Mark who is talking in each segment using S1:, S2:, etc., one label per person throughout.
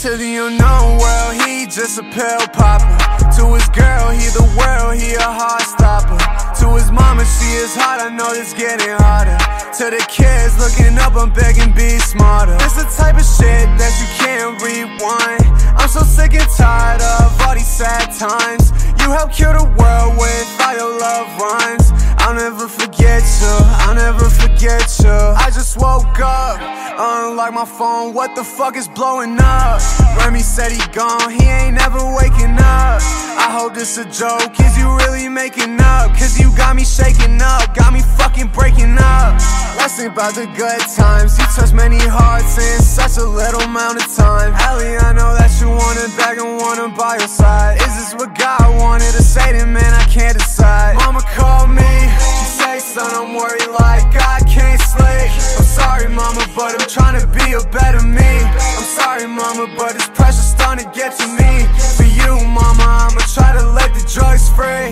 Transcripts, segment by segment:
S1: To the unknown world, he just a pill popper. To his girl, he the world, he a heart stopper. To his mama, she is hot, I know it's getting harder. To the kids looking up, I'm begging, be smarter. It's the type of shit that you can't rewind. I'm so sick and tired of all these sad times. You help cure the world with all your love rhymes. I'll never forget you, I'll never forget you. I just woke up, unlocked my phone, what the fuck is blowing up? Remy said he gone, he ain't never waking up. I hope this a joke, is you really making up? Cause you got me shaking up, got me fucking breaking up. Let's think about the good times, you touched many hearts in such a little amount of time. Ellie, I know that you want it back and want it by your side. Is this what God wanted to say to man, I can't decide. Mama called me, she say son, I'm worried like I can't sleep. I'm sorry mama, but I'm trying to be a better me. I'm sorry mama, but this pressure's starting to get to me. For you mama, I'ma try to let the drugs free.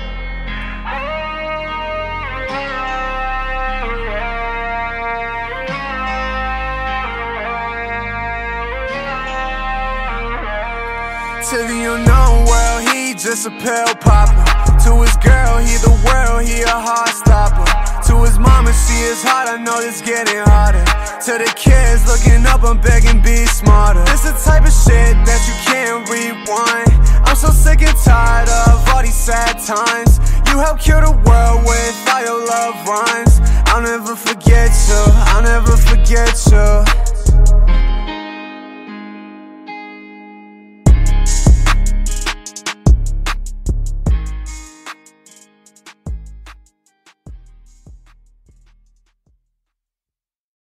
S1: To the unknown world, he just a pill popper. To his girl, he the world, he a heart stopper. To his mama, she is hot, I know it's getting harder. To the kids looking up, I'm begging, be smarter. It's the type of shit that you can't rewind. I'm so sick and tired of all these sad times. You help cure the world with all your love rhymes. I'll never forget you, I'll never forget you.